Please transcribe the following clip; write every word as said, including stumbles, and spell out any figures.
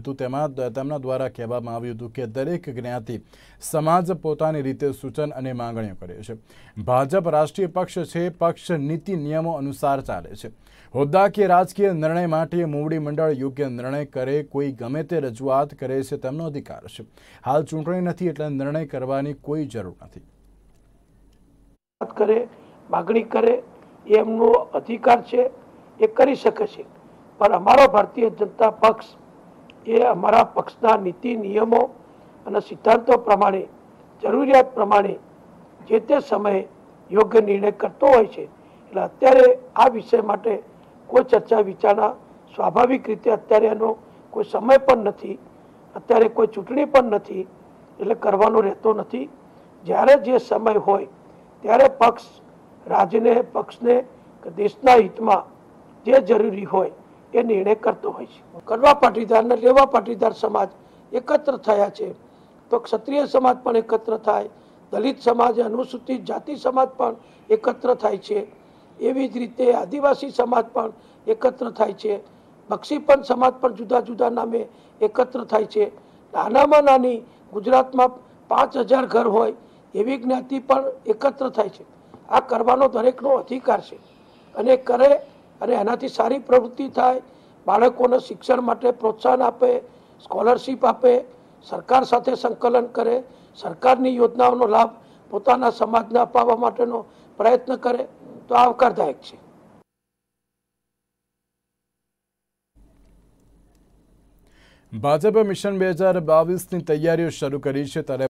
હતું। તેમાં તેમના દ્વારા કહેવામાં આવ્યું હતું કે દરેક જ્ઞાતિ સમાજ પોતાની રીતે સૂચન અને માંગણીઓ કરે છે। ભાજપ રાષ્ટ્રીય પક્ષ છે, પક્ષ નીતિ નિયમો અનુસાર ચાલે છે। હોદ્દા કે રાજકીય નિર્ણય માટે મોવડી મંડળ યોગ્ય નિર્ણય કરે, કોઈ ગમે તે રજૂઆત કરે છે, તેમનો અધિકાર છે। હાલ ચૂંટણી નથી એટલે નિર્ણય કરવાની કોઈ જરૂર નથી। કરે માગણી કરે એમનો અધિકાર છે, એ કરી શકે છે, પણ અમારો ભારતીય જનતા પક્ષ એ અમારા પક્ષના નીતિ નિયમો અને સિદ્ધાંતો પ્રમાણે જરૂરિયાત પ્રમાણે જે તે સમયે યોગ્ય નિર્ણય કરતો હોય છે। એટલે અત્યારે આ વિષય માટે કોઈ ચર્ચા વિચારણા સ્વાભાવિક રીતે અત્યારે એનો કોઈ સમય પણ નથી, અત્યારે કોઈ ચૂંટણી પણ નથી, એટલે કરવાનો રહેતો નથી। જ્યારે જે સમય હોય ત્યારે પક્ષ રાજ્યને પક્ષને દેશના હિતમાં જે જરૂરી હોય એ નિર્ણય કરતો હોય છે। કડવા પાટીદાર અને લેવા પાટીદાર સમાજ એકત્ર થયા છે તો ક્ષત્રિય સમાજ પણ એકત્ર થાય, દલિત સમાજ, અનુસૂચિત જાતિ સમાજ પણ એકત્ર થાય છે। એવી જ રીતે આદિવાસી સમાજ પણ એકત્ર થાય છે, બક્ષીપંથ સમાજ પણ જુદા જુદા નામે એકત્ર થાય છે। નાનામાં નાની ગુજરાતમાં પાંચ હજાર ઘર હોય એવી જ્ઞાતિ પણ એકત્ર થાય છે। આ કરવાનો દરેકનો અધિકાર છે અને કરે અને એનાથી સારી પ્રવૃત્તિ થાય, બાળકોને શિક્ષણ માટે પ્રોત્સાહન આપે, સ્કોલરશીપ આપે, સરકાર સાથે સંકલન કરે, સરકારની યોજનાઓનો લાભ પોતાના સમાજને અપાવવા માટેનો પ્રયત્ન કરે તો આવકારદાયક છે। ભાજપે મિશન બે હજાર બાવીસની તૈયારીઓ શરૂ કરી છે, ત્યારે